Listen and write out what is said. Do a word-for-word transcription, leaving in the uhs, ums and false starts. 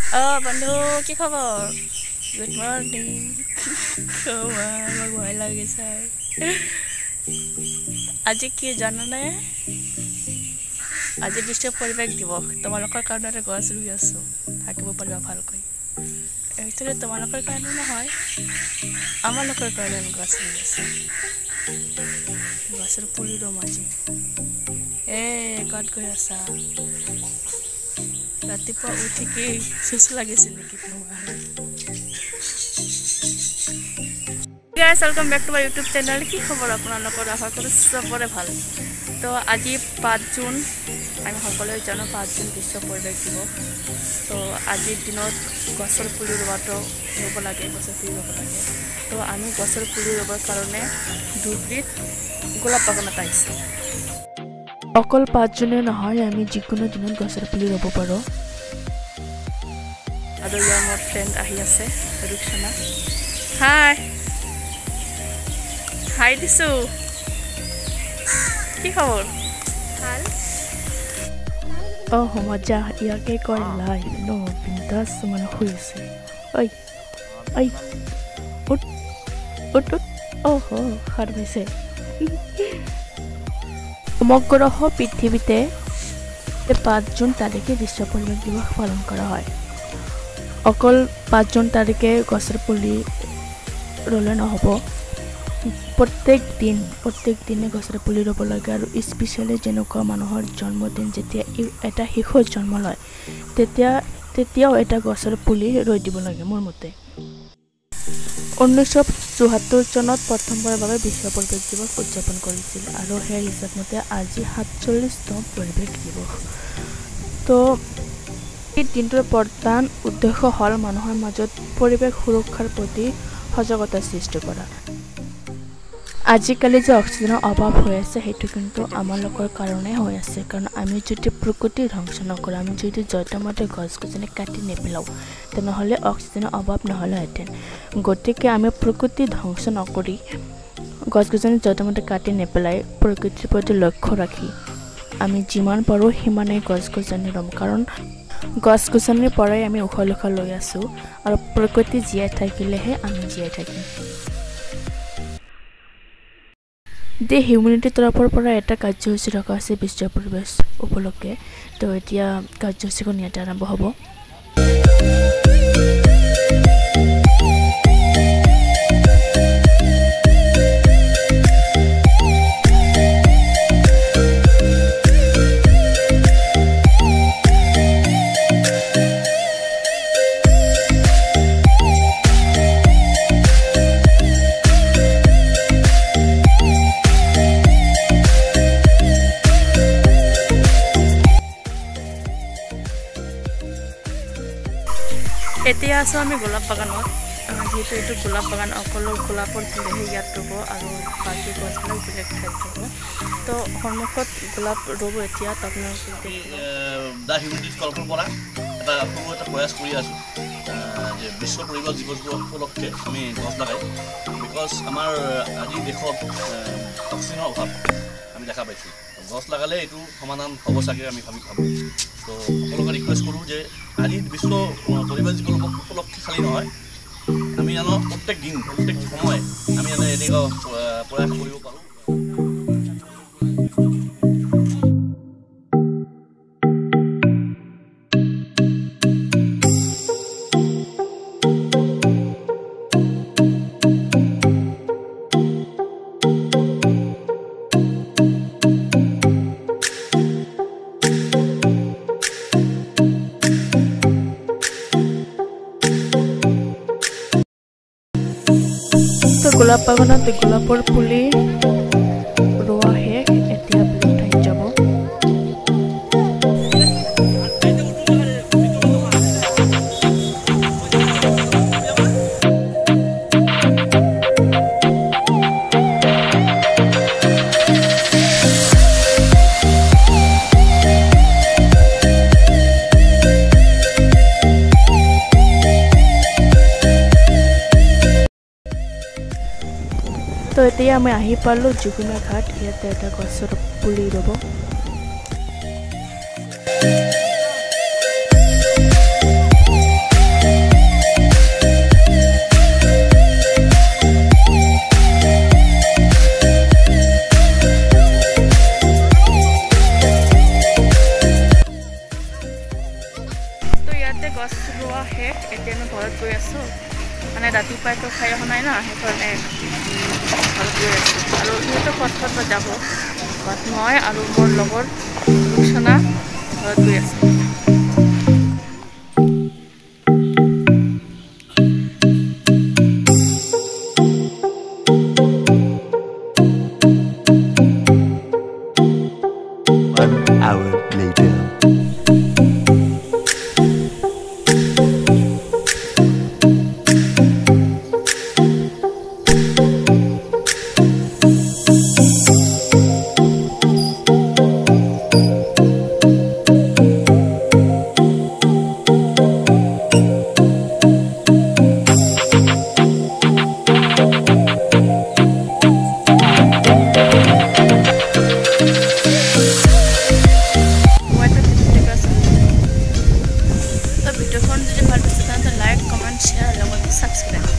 Oh, বন্ধু কি খবৰ? Good morning. Kau ভয় লাগিছে। আজি কি জানানে? আজি বিশ্ব পৰিৱেশ দিৱস। তোমালোকৰ কাৰণে গছ ৰুই আছো। থাকিব পাৰিবা ভালকৈ। একচুৱেলি তোমালোকৰ কাৰণে নহয়। আমালোকৰ কাৰণে গছ ৰুই আছো। গছৰ পুলি ৰুম আজি। এ ক'ত গৈ আছা? ৰাতিপুৱা উঠি কি সুচ লাগিছিল নেকি তোমাৰ? Guys, welcome back to my YouTube channel. কি খবৰ আপোনালোকৰ? আশা কৰোঁ চবৰে ভাল। তো আজি পাঁচ জুন আমি সকলোৱে জানো পাঁচ জুন বিশ্ব পৰিৱেশ দিৱস। তো আজিৰ দিনত গছৰ পুলি ৰোৱাটো ৰুব লাগে, গছৰ পুলি ৰুব লাগে। তো আমি গছৰ পুলি ৰুবৰ কাৰণে ধুবুৰীত গোলাপ বাগানত আহিছোঁ। অকল পাঁচ জুনে নহয়, আমি যিকোনো দিনত গছৰ পুলি ৰুব পাৰোঁ। আৰু ইয়াৰ মোৰ ফ্ৰেণ্ড আহি আছে, ৰুকসানা। হাই হাই দিছো। কি খবৰ? ভাল। অহ মজা, ইয়াকে কয় লাইফ ন, বিন্দাছ মানে শুই আছে। ঐ ঐ উঠ উঠ উঠ। অহ সাৰ পাইছে। সমগ্ৰ পৃথিৱীতে পাঁচ জুন তাৰিখে বিশ্ব পৰিৱেশ দিৱস পালন কৰা হয়। অকল পাঁচ জুন তাৰিখে গছৰ পুলি ৰুলে নহ'ব, প্ৰত্যেক দিন প্ৰত্যেক দিনে গছৰ পুলি ৰুব লাগে। আৰু স্পেচিয়েলি যেনেকুৱা মানুহৰ জন্মদিন, যেতিয়া এটা শিশুৰ জন্ম লয় তেতিয়া তেতিয়াও এটা গছৰ পুলি ৰুই দিব লাগে মোৰ মতে। ঊনৈছশ চৌসত্তৰ চনত প্ৰথমবাৰৰ বাবে বিশ্ব পৰিৱেশ দিৱস উদযাপন কৰিছিল, আৰু সেই হিচাপ মতে আজি সাতচল্লিছতম পৰিৱেশ দিৱস। তো এই দিনটোৰ প্ৰধান উদ্দেশ্য হ'ল মানুহৰ মাজত পৰিৱেশ সুৰক্ষাৰ প্ৰতি সজাগতা সৃষ্টি কৰা। আজিকালি যে অক্সিজেনৰ অভাৱ হৈ আছে, সেইটো কিন্তু আমালোকৰ কাৰণে হৈ আছে। কাৰণ আমি যদি প্ৰকৃতি ধ্বংস নকৰোঁ, আমি যদি য'তে-মতে গছ গছনি কাটি নেপেলাওঁ, তেনেহ'লে অক্সিজেনৰ অভাৱ নহ'লেহেঁতেন। গতিকে আমি প্ৰকৃতি ধ্বংস নকৰি, গছ গছনি য'তে-মতে কাটি নেপেলাই প্ৰকৃতিৰ প্ৰতি লক্ষ্য ৰাখি আমি যিমান পাৰোঁ সিমানেই গছ গছনি ৰুম। কাৰণ গছ গছনিৰ পৰাই আমি উশাহ নিশাহ লৈ আছোঁ, আৰু প্ৰকৃতি জীয়াই থাকিলেহে আমি জীয়াই থাকিম। দি হিউমেনিটিৰ তৰফৰ পৰা এটা কাৰ্যসূচী ৰখা হৈছে বিশ্ব পৰিৱেশ উপলক্ষে। তো এতিয়া কাৰ্যসূচীখন ইয়াতে আৰম্ভ হ'ব। এতিয়া আছোঁ আমি গোলাপ বাগানত। যিহেতু এইটো গোলাপ বাগান, অকল গোলাপৰ পুলিহে ইয়াত ৰুব আৰু বাকী গছবিলাক বেলেগ ঠাইত ৰুব। তো সন্মুখত গোলাপ ৰুব এতিয়া। দা হিউমেনিটিজ তৰফৰ পৰা এটা সৰু এটা প্ৰয়াস কৰি আছোঁ যে বিশ্ব পৰিৱেশ দিৱস উপলক্ষে আমি গছ লগাই। বিকজ আমাৰ আজি দেশত অক্সিজেনৰ অভাৱ আমি দেখা পাইছোঁ। গছ লগালে এইটো সমাধান হ'ব চাগে আমি ভাবি ভাবোঁ। তো সকলোকে ৰিকুৱেষ্ট কৰোঁ যে আজি বিশ্ব পৰিৱেশ দিৱস উপলক্ষে খালী নহয়, আমি জানো প্ৰত্যেক দিন প্ৰত্যেক সময় আমি জানো এনেকুৱা প্ৰয়াস কৰিব পাৰোঁ। গোলাপ বাগানত গোলাপৰ পুলি ৰোৱা শেষ, এতিয়া বেলেগ ঠাইত যাব। তো এতিয়া আমি আহি পালোঁ যমুনা ঘাট। ইয়াতে এটা গছৰ পুলি ৰুব। গোটেই গছ ৰোৱা শেষ এতিয়া আমি ঘৰত গৈ আছোঁ মানে ৰাতিপুৱাইতো খাই অহা নাই না সেইকাৰণে ঘৰত গৈ আছোঁ আৰু সিহঁতে ক'ত ক'ত যাব বাট মই আৰু মোৰ লগৰ ৰূপচনা ঘৰত গৈ আছোঁ Hour later. ভিডিঅ'খন যদি ভাল পাইছে তেন্তে লাইক কমেণ্ট শ্বেয়াৰ লগতে ছাবস্ক্ৰাইব